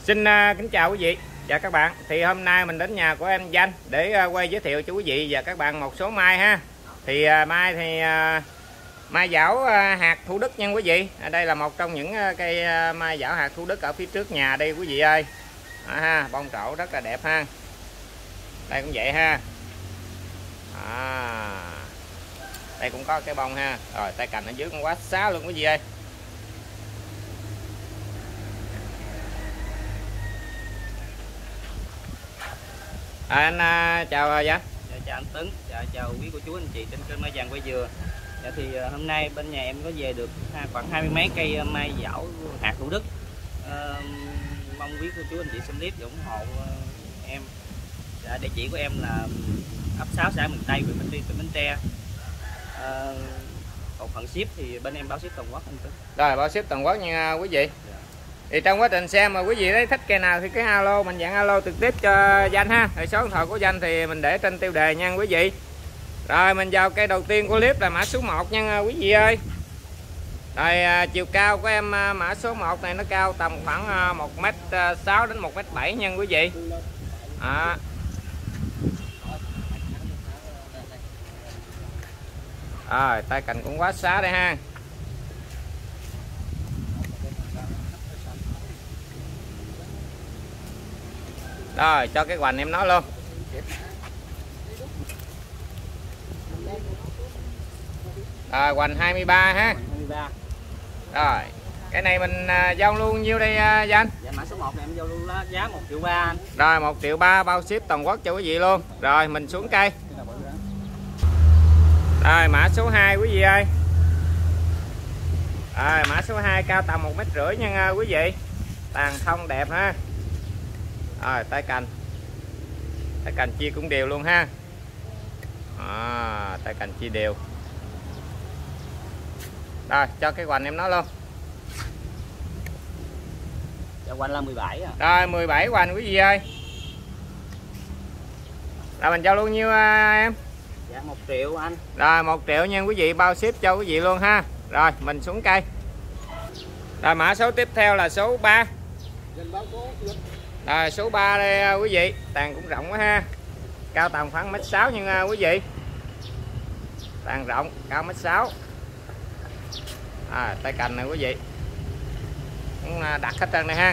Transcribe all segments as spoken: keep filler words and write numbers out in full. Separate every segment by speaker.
Speaker 1: Xin uh, kính chào quý vị và các bạn. Thì hôm nay mình đến nhà của em Danh để uh, quay giới thiệu cho quý vị và các bạn một số mai ha. Thì uh, mai thì uh, mai giảo uh, hạt Thủ Đức nha quý vị. À, đây là một trong những uh, cây uh, mai giảo hạt Thủ Đức ở phía trước nhà đây quý vị ơi. À, ha, bông trổ rất là đẹp ha. Đây cũng vậy ha. À, đây cũng có cái bông ha. Rồi tay cành ở dưới cũng quá xá luôn quý vị ơi. À, anh uh, chào Danh.
Speaker 2: Dạ, chào anh Tấn, dạ, chào quý cô chú anh chị trên kênh Mai Vàng Quay Dừa. Dạ, thì uh, hôm nay bên nhà em có về được ha, khoảng hai mươi mấy cây uh, mai giảo hạt Thủ Đức. Uh, mong quý cô chú anh chị xem clip và ủng hộ uh, em. Dạ, địa chỉ của em là ấp sáu xã Miền Tây, huyện Bình Tiên, tỉnh Bến Tre. Uh, còn phần ship thì bên em báo ship toàn quốc anh Tấn.
Speaker 1: Rồi báo ship toàn quốc nha quý vị. Dạ. Thì trong quá trình xem mà quý vị thấy thích cây nào thì cứ alo, mình dặn alo trực tiếp cho Danh ha. Rồi số điện thoại của Danh thì mình để trên tiêu đề nha quý vị. Rồi mình vào cây đầu tiên của clip là mã số một nha quý vị ơi. Rồi à, chiều cao của em à, mã số một này nó cao tầm khoảng à, một mét sáu đến một mét bảy nha quý vị. À. Rồi tay cành cũng quá xá đây ha. Rồi cho cái hoành em nói luôn. Rồi hoành hai mươi ba ha. Rồi cái này mình uh, giao luôn nhiêu đây uh, Danh?
Speaker 2: Dạ, mã số một này em giao luôn đó, giá một triệu ba anh.
Speaker 1: Rồi một triệu ba bao ship toàn quốc cho quý vị luôn. Rồi mình xuống cây. Rồi mã số hai quý vị ơi. Rồi mã số hai cao tầm một mét rưỡi nha quý vị. Tàn thông đẹp ha. Rồi tay cành. Tay cành chia cũng đều luôn ha. À, tay cành chia đều. Rồi cho cái hoành em nói luôn.
Speaker 2: Dạ, hoành là mười bảy à.
Speaker 1: Rồi mười bảy hoành quý vị ơi. Rồi mình giao luôn nhiêu à, em?
Speaker 2: Dạ một triệu anh.
Speaker 1: Rồi một triệu nha quý vị, bao ship cho quý vị luôn ha. Rồi mình xuống cây. Rồi mã số tiếp theo là số ba. Rồi số ba đây quý vị, tàn cũng rộng quá ha. Cao tầm khoảng mét sáu nha quý vị. Tàn rộng, cao mét sáu. À, tay cành này quý vị. Cũng đặt hết trơn này ha.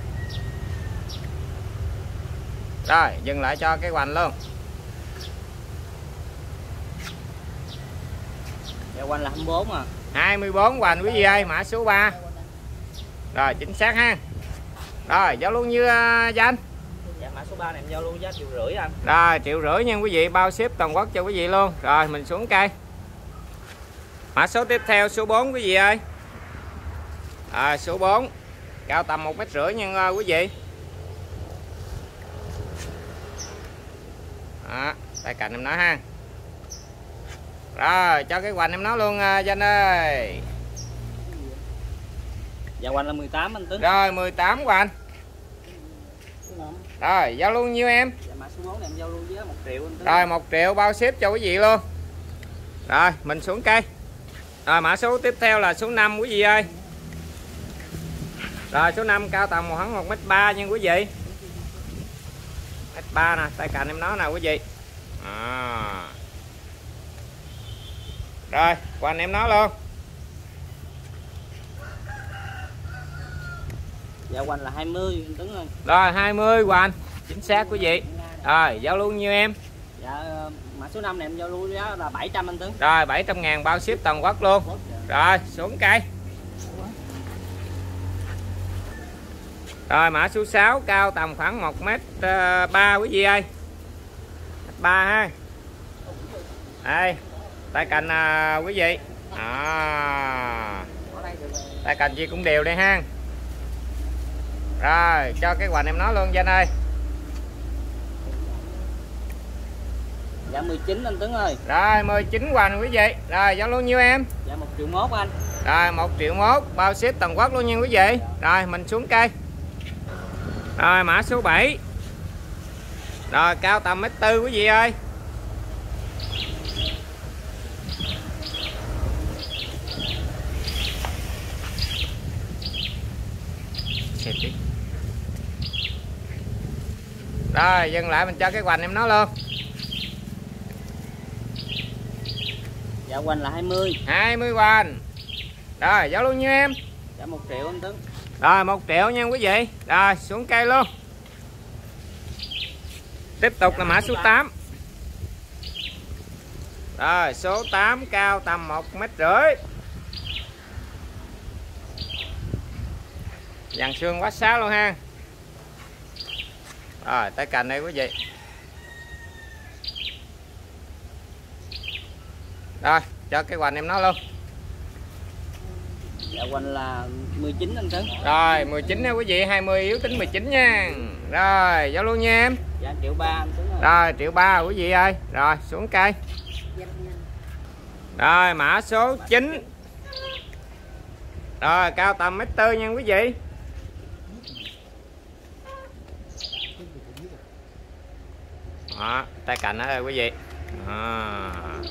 Speaker 1: Rồi, dừng lại cho cái hoành luôn.
Speaker 2: Dạ, hoành là hai mươi bốn à.
Speaker 1: hai mươi bốn hoành quý vị ơi, mã số ba. Rồi, chính xác ha. Rồi, giao luôn như uh, Danh.
Speaker 2: Dạ, mã số ba này em giao luôn giá triệu rưỡi anh.
Speaker 1: Rồi, triệu rưỡi nha quý vị, bao ship toàn quốc cho quý vị luôn. Rồi, mình xuống cây. Mã số tiếp theo số bốn quý vị ơi. À, số bốn cao tầm một mét rưỡi nha quý vị. Đó, tay cạnh em nói ha. Rồi cho cái hoành em nói luôn Danh ơi.
Speaker 2: Dạ, hoành là mười tám anh Tuấn.
Speaker 1: Rồi mười tám hoành. Rồi giao luôn nhiêu em?
Speaker 2: Dạ, mã số bốn này em giao luôn giá một triệu anh Tuấn.
Speaker 1: Rồi một triệu bao ship cho quý vị luôn. Rồi mình xuống cây. Rồi mã số tiếp theo là số năm quý vị ơi. Rồi số năm cao tầm khoảng một mét ba nha quý vị. Mét ba nè, tay cành em nói nè quý vị. À. Rồi, hoành em nói luôn.
Speaker 2: Dạ, hoành là hai mươi anh Tuấn ơi.
Speaker 1: Rồi hai mươi hoành, chính xác quý vị. Rồi, giao luôn nhiêu em?
Speaker 2: Dạ, mã số năm này em giao luôn giá là bảy trăm anh Tuấn.
Speaker 1: Rồi bảy trăm ngàn bao ship toàn quốc luôn. Rồi, xuống cây. Rồi mã số sáu cao tầm khoảng một mét ba quý vị ơi. ba ha. Đây, tay cành à, quý vị. À. Tay cành gì cũng đều đây ha. Rồi, cho cái hoành em nói luôn Danh ơi.
Speaker 2: Dạ mười chín anh Tuấn ơi.
Speaker 1: Rồi mười chín hoành quý vị. Rồi giao luôn nhiêu em?
Speaker 2: Dạ một triệu mốt anh.
Speaker 1: Rồi một triệu mốt bao ship toàn quốc luôn nha quý vị. Rồi mình xuống cây. Rồi mã số bảy. Rồi cao tầm mét tư quý vị ơi. Rồi dừng lại mình cho cái hoành em nó luôn.
Speaker 2: Dạ hoành là hai mươi.
Speaker 1: hai mươi hoành. Rồi giao luôn như em.
Speaker 2: Dạ một triệu anh Tuấn.
Speaker 1: Rồi một triệu nha quý vị. Rồi xuống cây luôn. Tiếp tục
Speaker 2: dạ,
Speaker 1: là mã số tám. Rồi số tám cao tầm một mét rưỡi. Dàn xương quá xá luôn ha. Rồi tay cành đây quý vị. Rồi cho cái hoành em nó luôn.
Speaker 2: Dạ hoành là mười chín anh Tuấn.
Speaker 1: Rồi mười chín nha quý vị, hai mươi yếu tính mười chín nha. Rồi giao luôn nha em.
Speaker 2: Dạ triệu ba anh Tuấn ơi.
Speaker 1: Rồi triệu ba quý vị ơi. Rồi xuống cây. Rồi mã số chín. Rồi cao tầm mét tư nha quý vị. Đó, tay cạnh đó quý vị. Đó.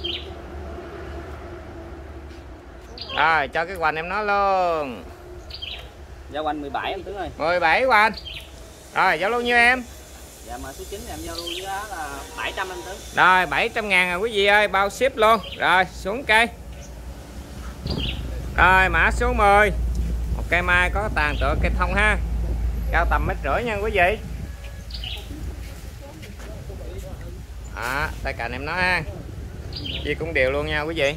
Speaker 1: Rồi cho cái hoành em nó luôn.
Speaker 2: Dạ hoành mười bảy anh Tuấn ơi.
Speaker 1: mười bảy hoành. Rồi giao luôn như em.
Speaker 2: Dạ mã số chín em giao luôn giá là bảy trăm anh Tuấn.
Speaker 1: Rồi bảy trăm ngàn rồi quý vị ơi, bao ship luôn. Rồi xuống cây. Rồi mã số mười. Một cây mai có tàn tựa cây thông ha. Cao tầm mét rưỡi nha quý vị. Đó, tay cạnh em nó ha. Gì cũng đều luôn nha quý vị.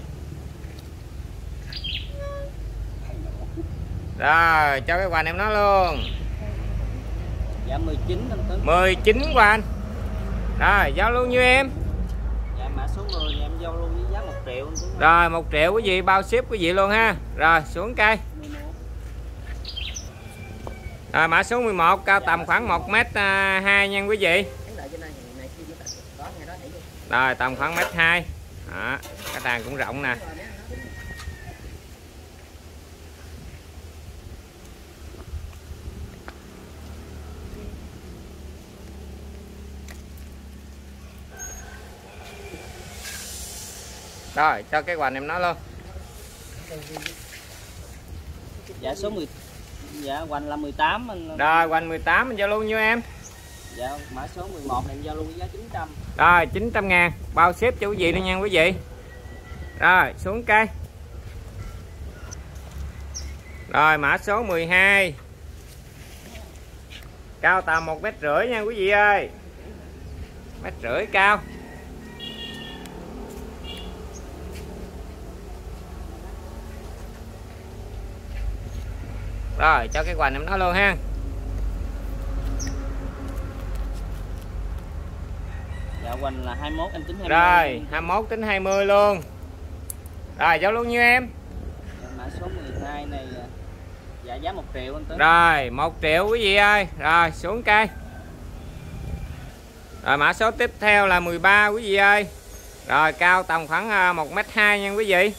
Speaker 1: Rồi cho cái hoành em nó luôn.
Speaker 2: Dạ mười chín anh Tuấn.
Speaker 1: mười chín hoành. Rồi giao luôn như em.
Speaker 2: Dạ mã số mười em giao luôn với giá một triệu anh Tuấn.
Speaker 1: Rồi một triệu quý vị, bao ship quý vị luôn ha. Rồi xuống cây. Rồi mã số mười một cao tầm khoảng một mét hai nha quý vị. Rồi tầm khoảng mét hai. Đó, cái tàn cũng rộng nè. Rồi cho cái hoành em nó luôn.
Speaker 2: Dạ số mười. Dạ hoành là mười tám anh.
Speaker 1: Rồi hoành mười tám mình giao luôn như em.
Speaker 2: Dạ mã số mười một em giao luôn với giá chín trăm.
Speaker 1: Rồi chín trăm ngàn, bao ship cho quý vị luôn nha quý vị. Rồi xuống cây. Rồi mã số mười hai. Cao tầm một mét rưỡi nha quý vị ơi. Mét rưỡi cao. Rồi cho cái hoành em nó luôn ha.
Speaker 2: Dạ hoành là hai mươi mốt em tính hai mươi.
Speaker 1: Rồi hai mươi mốt tính hai mươi luôn. Rồi giao luôn như em.
Speaker 2: Dạ, mã số mười hai này dạ giá một triệu anh Tuấn.
Speaker 1: Rồi một triệu quý vị ơi. Rồi xuống cây. Rồi mã số tiếp theo là mười ba quý vị ơi. Rồi cao tầm khoảng một mét hai nha quý vị.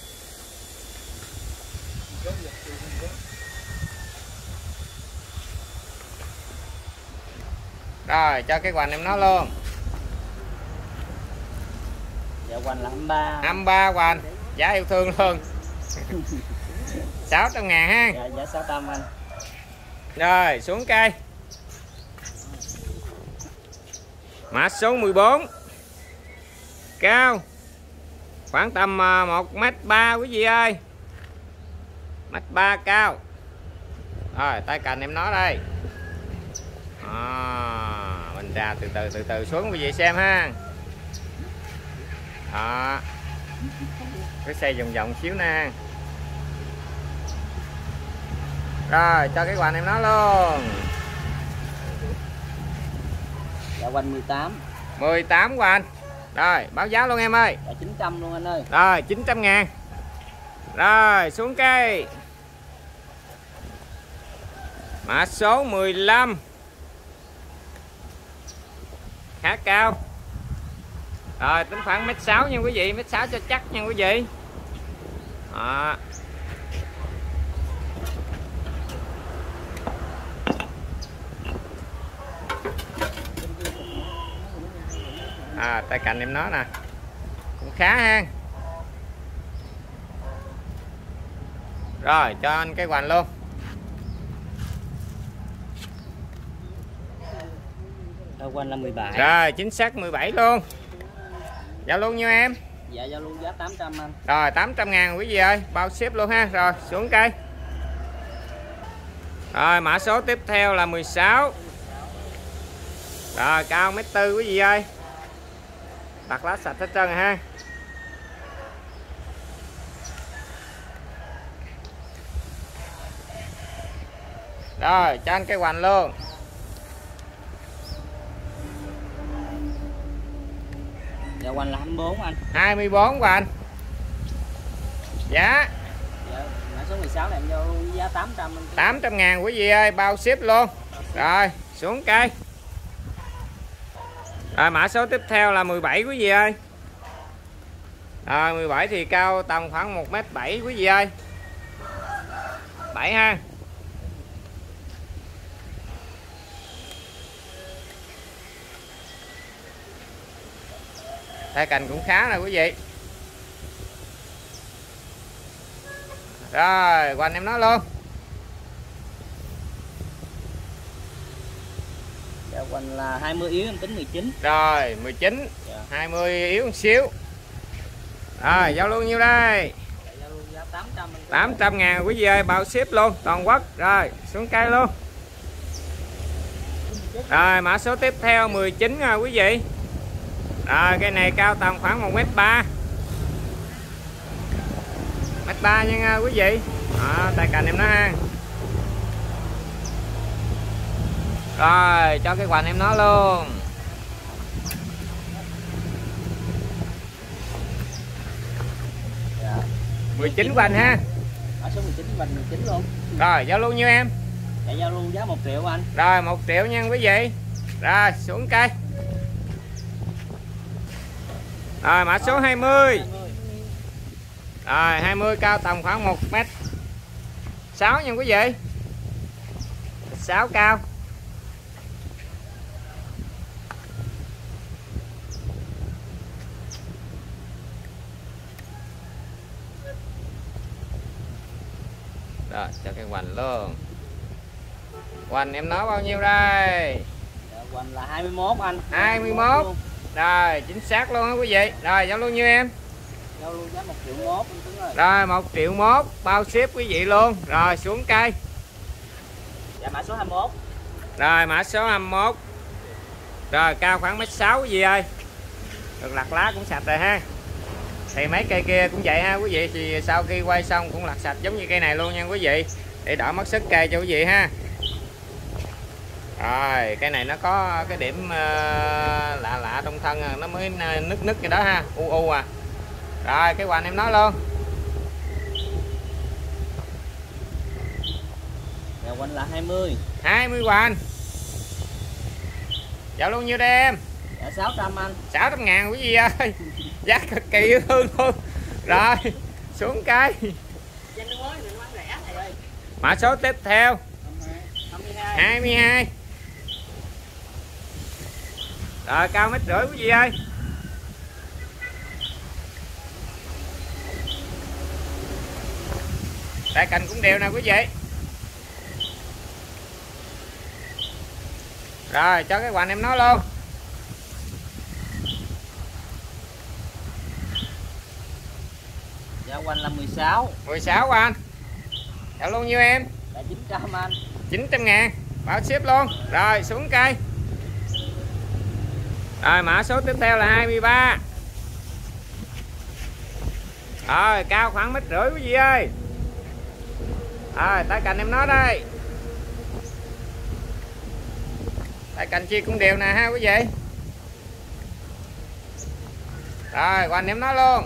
Speaker 1: Rồi cho cái hoành em nó luôn.
Speaker 2: Dạ hoành là hai mươi ba.
Speaker 1: hai mươi ba hoành. Giá yêu thương luôn. sáu trăm ngàn ha.
Speaker 2: Dạ giá sáu trăm anh.
Speaker 1: Rồi xuống cây. Mã số mười bốn. Cao khoảng tầm một mét ba quý vị ơi. Mét ba cao. Rồi tay cành em nó đây. À, mình ra từ từ từ từ xuống quý vị xem ha. Đó. Cái xây vòng vòng xíu nè. Rồi cho cái hoành em nó luôn.
Speaker 2: Dạ hoành mười tám.
Speaker 1: mười tám hoành. Rồi báo giá luôn em ơi.
Speaker 2: Dạ chín trăm luôn anh ơi.
Speaker 1: Rồi chín trăm ngàn. Rồi xuống cây. Mã số mười lăm. Khá cao. Rồi tính khoảng mét sáu nha quý vị, mét sáu cho chắc nha quý vị. Đó. À, tay cạnh em nó nè. Cũng khá ha. Rồi cho anh cái hoành luôn.
Speaker 2: Giao quanh là mười bảy.
Speaker 1: Rồi chính xác mười bảy luôn. Giao luôn nhiêu em?
Speaker 2: Dạ giao luôn giá tám trăm anh.
Speaker 1: Rồi tám trăm ngàn quý vị ơi, bao ship luôn ha. Rồi xuống cây. Rồi mã số tiếp theo là mười sáu. Rồi cao mét tư quý vị ơi. Đặt lá sạch hết trơn rồi ha. Rồi cho anh cây hoành luôn.
Speaker 2: Dạ hoành là hai mươi bốn anh.
Speaker 1: hai mươi bốn hoành. Giá.
Speaker 2: Dạ mã số mười sáu này em giao giá tám trăm anh.
Speaker 1: tám trăm ngàn quý vị ơi, bao ship luôn. Rồi xuống cây. Rồi mã số tiếp theo là mười bảy quý vị ơi. Rồi mười bảy thì cao tầm khoảng một mét bảy quý vị ơi. bảy ha. Tay cành cũng khá nè quý vị. Rồi quanh em nói luôn.
Speaker 2: Dạ hoành là hai mươi yếu em tính mười chín.
Speaker 1: Rồi mười chín.
Speaker 2: Dạ.
Speaker 1: hai mươi yếu một xíu. Rồi giao luôn nhiêu đây?
Speaker 2: Dạ, giao luôn giá tám trăm anh.
Speaker 1: tám trăm ngàn quý vị ơi, bao ship luôn toàn quốc. Rồi xuống cây luôn. Rồi mã số tiếp theo mười chín rồi quý vị. Rồi cây này cao tầm khoảng một mét ba. Mét ba nha quý vị. Đó, tay cành em nó ha. Rồi cho cái hoành em nó luôn.
Speaker 2: Dạ.
Speaker 1: mười chín hoành ha.
Speaker 2: Mã số mười chín hoành mười chín luôn.
Speaker 1: Rồi giao luôn nhiêu em?
Speaker 2: Dạ giao luôn giá một triệu anh.
Speaker 1: Rồi một triệu nha quý vị. Rồi xuống cây. Rồi mã số hai mươi. Rồi hai mươi cao tầm khoảng một mét sáu nha quý vị. sáu cao. Rồi cho cái hoành luôn. Hoành em nói bao nhiêu đây?
Speaker 2: Dạ, hoành là hai mươi mốt anh.
Speaker 1: hai mươi mốt. Rồi chính xác luôn á quý vị. Rồi giao luôn nhiêu em?
Speaker 2: Giao luôn giá một triệu mốt anh Tuấn ơi.
Speaker 1: Rồi một triệu mốt bao ship quý vị luôn. Rồi xuống cây.
Speaker 2: Dạ mã số hai mươi mốt.
Speaker 1: Rồi mã số hai mươi mốt. Rồi cao khoảng mét sáu quý vị ơi. Được lặt lá cũng sạch rồi ha. Thì mấy cây kia cũng vậy ha quý vị. Thì sau khi quay xong cũng lặt sạch giống như cây này luôn nha quý vị. Để đỡ mất sức cây cho quý vị ha. Rồi cây này nó có cái điểm uh, lạ lạ trong thân, nó mới nứt nứt cái đó ha, u u à. Rồi cái hoành em nói luôn.
Speaker 2: Dạ hoành là hai mươi.
Speaker 1: hai mươi hoành. Giao luôn nhiêu đây em?
Speaker 2: Dạ sáu trăm anh.
Speaker 1: sáu trăm ngàn quý vị ơi. Giá cực kỳ thương luôn. Rồi xuống cây. Mã số tiếp theo hai mươi hai. Rồi cao mét rưỡi quý vị ơi. Tay cành cũng đều nè quý vị. Rồi cho cái hoành em nói luôn.
Speaker 2: Dạ hoành là mười sáu.
Speaker 1: mười sáu anh. Giao luôn nhiêu em?
Speaker 2: Dạ chín trăm anh.
Speaker 1: chín trăm ngàn bao ship luôn. Rồi xuống cây. Rồi mã số tiếp theo là hai mươi ba. Rồi cao khoảng mét rưỡi quý vị ơi. Rồi tay cành em nói đây. Tay cành chia cũng đều nè ha quý vị. Rồi hoành em nói luôn.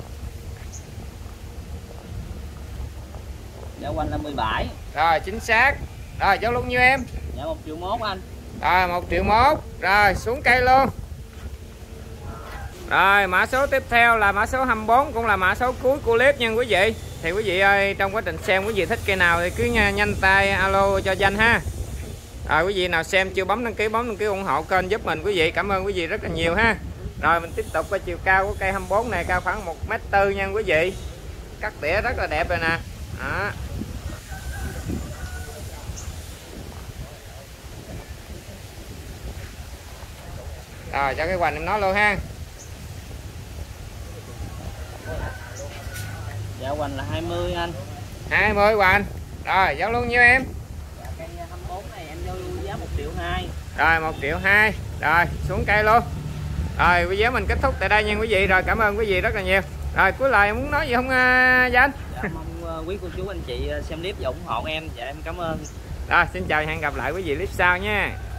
Speaker 2: Dạ hoành là mười bảy.
Speaker 1: Rồi chính xác. Rồi giao luôn nhiêu em?
Speaker 2: Dạ một triệu mốt anh.
Speaker 1: Rồi một triệu mốt. Rồi xuống cây luôn. Rồi mã số tiếp theo là mã số hai mươi bốn, cũng là mã số cuối của clip nha quý vị. Thì quý vị ơi, trong quá trình xem quý vị thích cây nào thì cứ nhanh tay alo cho Danh ha. Rồi quý vị nào xem chưa bấm đăng ký, bấm đăng ký ủng hộ kênh giúp mình quý vị. Cảm ơn quý vị rất là nhiều ha. Rồi mình tiếp tục coi chiều cao của cây hai mươi bốn này, cao khoảng một mét tư nha quý vị. Cắt tỉa rất là đẹp rồi nè. Đó. Rồi cho cái hoành em nói luôn ha.
Speaker 2: Dạ hoành là hai mươi anh.
Speaker 1: hai mươi hoành. Rồi giao luôn nhiêu em?
Speaker 2: Dạ cây hai mươi bốn này em giao lưu giá một triệu hai.
Speaker 1: Rồi một triệu hai. Rồi xuống cây luôn. Rồi video mình kết thúc tại đây nha quý vị. Rồi cảm ơn quý vị rất là nhiều. Rồi cuối lời em muốn nói gì không uh, Danh?
Speaker 2: Dạ mong uh, quý cô chú anh chị xem clip và ủng hộ em. Dạ em cảm ơn.
Speaker 1: Rồi xin chào, hẹn gặp lại quý vị clip sau nha.